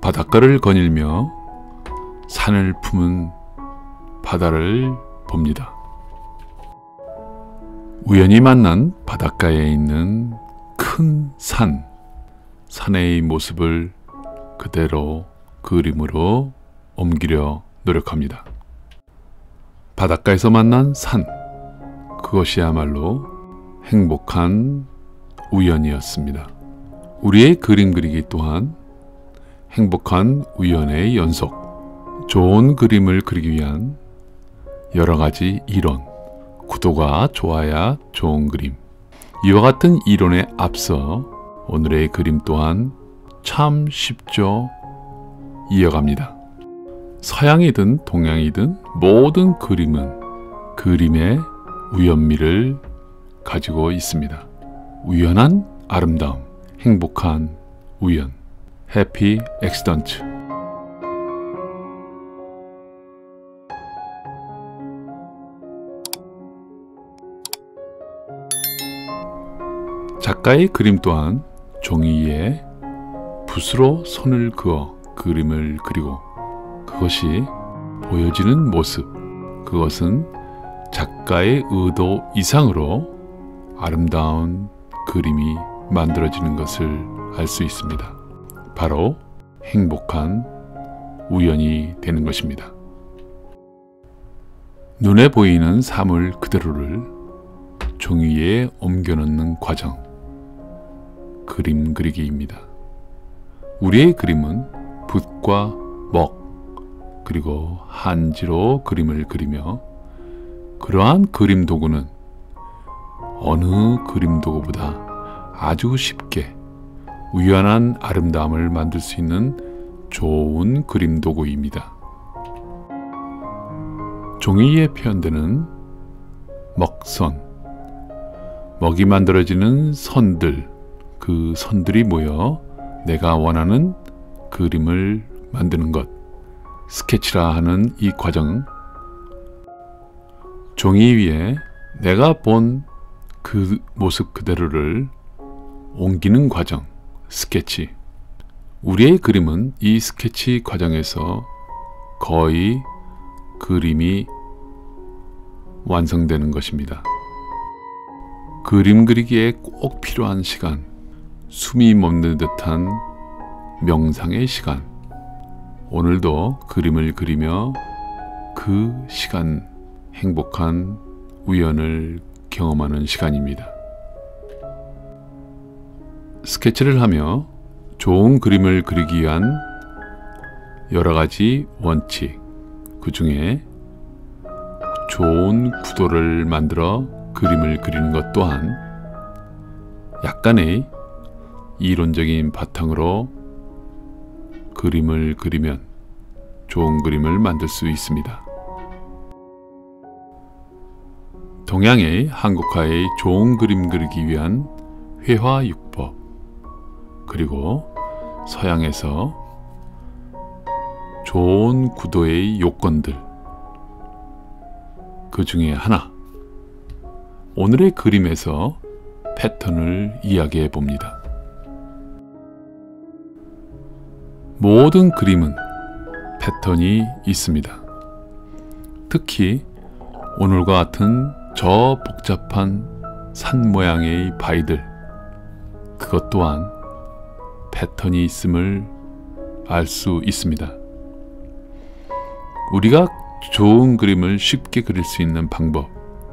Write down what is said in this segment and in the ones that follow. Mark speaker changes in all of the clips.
Speaker 1: 바닷가를 거닐며 산을 품은 바다를 봅니다. 우연히 만난 바닷가에 있는 큰 산의 모습을 그대로 그림으로 옮기려 노력합니다. 바닷가에서 만난 산, 그것이야말로 행복한 우연이었습니다. 우리의 그림 그리기 또한 행복한 우연의 연속, 좋은 그림을 그리기 위한 여러 가지 이론, 구도가 좋아야 좋은 그림, 이와 같은 이론에 앞서 오늘의 그림 또한 참 쉽죠. 이어갑니다. 서양이든 동양이든 모든 그림은 그림의 우연미를 가지고 있습니다. 우연한 아름다움, 행복한 우연, 해피 액시던트. 작가의 그림 또한 종이 위에 붓으로 손을 그어 그림을 그리고 그것이 보여지는 모습, 그것은 작가의 의도 이상으로 아름다운 그림이 만들어지는 것을 알 수 있습니다. 바로 행복한 우연이 되는 것입니다. 눈에 보이는 사물 그대로를 종이 위에 옮겨 놓는 과정, 그림 그리기입니다. 우리의 그림은 붓과 먹, 그리고 한지로 그림을 그리며 그러한 그림 도구는 어느 그림 도구보다 아주 쉽게 우연한 아름다움을 만들 수 있는 좋은 그림 도구입니다. 종이 위에 표현되는 먹선, 먹이 만들어지는 선들, 그 선들이 모여 내가 원하는 그림을 만드는 것, 스케치라 하는 이 과정, 종이 위에 내가 본 그 모습 그대로를 옮기는 과정, 스케치. 우리의 그림은 이 스케치 과정에서 거의 그림이 완성되는 것입니다. 그림 그리기에 꼭 필요한 시간, 숨이 멎는 듯한 명상의 시간. 오늘도 그림을 그리며 그 시간, 행복한 우연을 경험하는 시간입니다. 스케치를 하며 좋은 그림을 그리기 위한 여러 가지 원칙, 그 중에 좋은 구도를 만들어 그림을 그리는 것 또한 약간의 이론적인 바탕으로 그림을 그리면 좋은 그림을 만들 수 있습니다. 동양의 한국화의 좋은 그림 그리기 위한 회화유법, 그리고 서양에서 좋은 구도의 요건들, 그 중에 하나, 오늘의 그림에서 패턴을 이야기해 봅니다. 모든 그림은 패턴이 있습니다. 특히 오늘과 같은 저 복잡한 산 모양의 바위들, 그것 또한 패턴이 있음을 알 수 있습니다. 우리가 좋은 그림을 쉽게 그릴 수 있는 방법,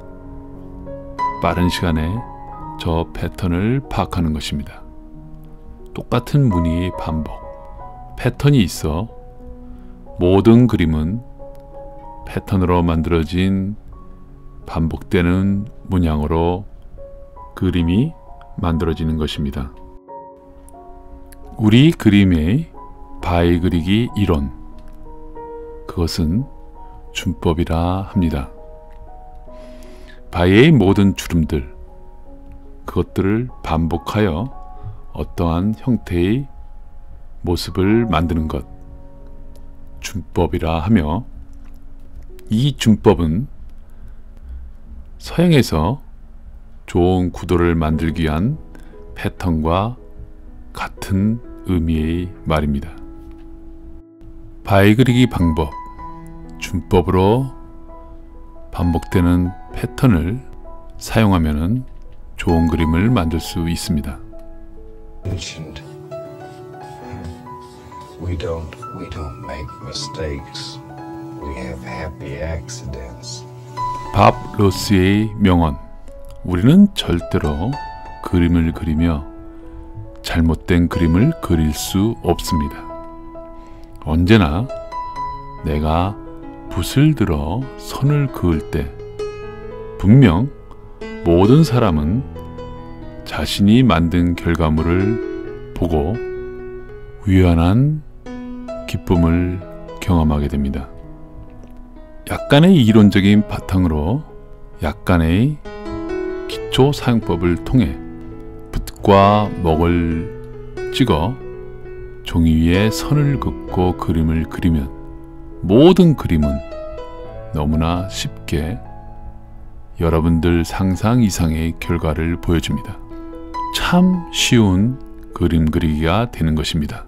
Speaker 1: 빠른 시간에 저 패턴을 파악하는 것입니다. 똑같은 무늬의 반복, 패턴이 있어 모든 그림은 패턴으로 만들어진 반복되는 문양으로 그림이 만들어지는 것입니다. 우리 그림의 바위 그리기 이론, 그것은 준법이라 합니다. 바위의 모든 주름들, 그것들을 반복하여 어떠한 형태의 모습을 만드는 것, 준법이라 하며, 이 준법은 서양에서 좋은 구도를 만들기 위한 패턴과 같은 의미의 말입니다. 바위 그리기 방법, 준법으로 반복되는 패턴을 사용하면 좋은 그림을 만들 수 있습니다.
Speaker 2: We don't make mistakes. We have happy accidents.
Speaker 1: 밥 로스의 명언. 우리는 절대로 그림을 그리며 잘못된 그림을 그릴 수 없습니다. 언제나 내가 붓을 들어 선을 그을 때 분명 모든 사람은 자신이 만든 결과물을 보고 유연한 기쁨을 경험하게 됩니다. 약간의 이론적인 바탕으로 약간의 기초 사용법을 통해 붓과 먹을 찍어 종이 위에 선을 긋고 그림을 그리면 모든 그림은 너무나 쉽게 여러분들 상상 이상의 결과를 보여줍니다. 참 쉬운 그림 그리기가 되는 것입니다.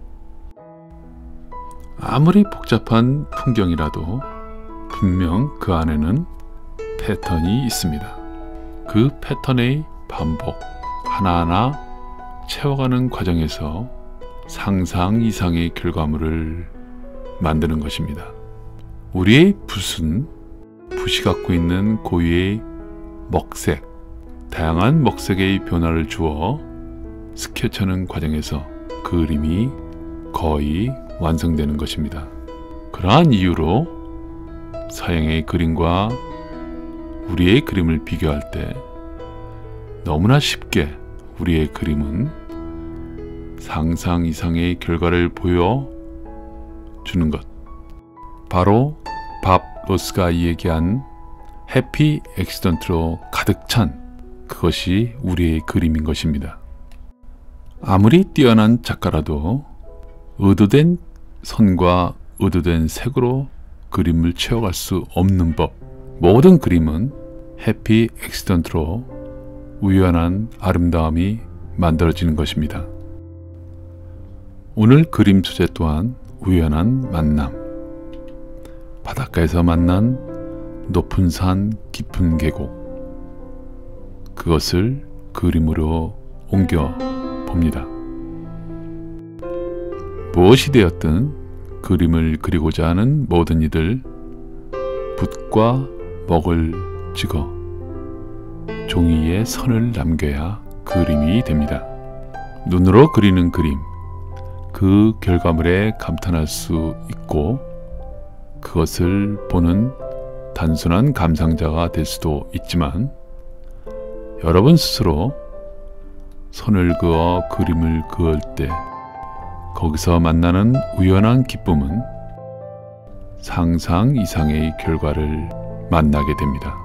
Speaker 1: 아무리 복잡한 풍경이라도 분명 그 안에는 패턴이 있습니다. 그 패턴의 반복 하나하나 채워가는 과정에서 상상 이상의 결과물을 만드는 것입니다. 우리의 붓은 붓이 갖고 있는 고유의 먹색, 다양한 먹색의 변화를 주어 스케치하는 과정에서 그림이 거의 완성되는 것입니다. 그러한 이유로 서양의 그림과 우리의 그림을 비교할 때 너무나 쉽게 우리의 그림은 상상 이상의 결과를 보여주는 것, 바로 밥 로스가 이야기한 해피 액시던트로 가득 찬 그것이 우리의 그림인 것입니다. 아무리 뛰어난 작가라도 의도된 선과 의도된 색으로 그림을 채워갈 수 없는 법. 모든 그림은 해피 액시던트로 우연한 아름다움이 만들어지는 것입니다. 오늘 그림 주제 또한 우연한 만남. 바닷가에서 만난 높은 산 깊은 계곡. 그것을 그림으로 옮겨 봅니다. 무엇이 되었든 그림을 그리고자 하는 모든 이들 붓과 먹을 찍어 종이 위에 선을 남겨야 그림이 됩니다. 눈으로 그리는 그림, 그 결과물에 감탄할 수 있고 그것을 보는 단순한 감상자가 될 수도 있지만 여러분 스스로 선을 그어 그림을 그을 때 거기서 만나는 우연한 기쁨은 상상 이상의 결과를 만나게 됩니다.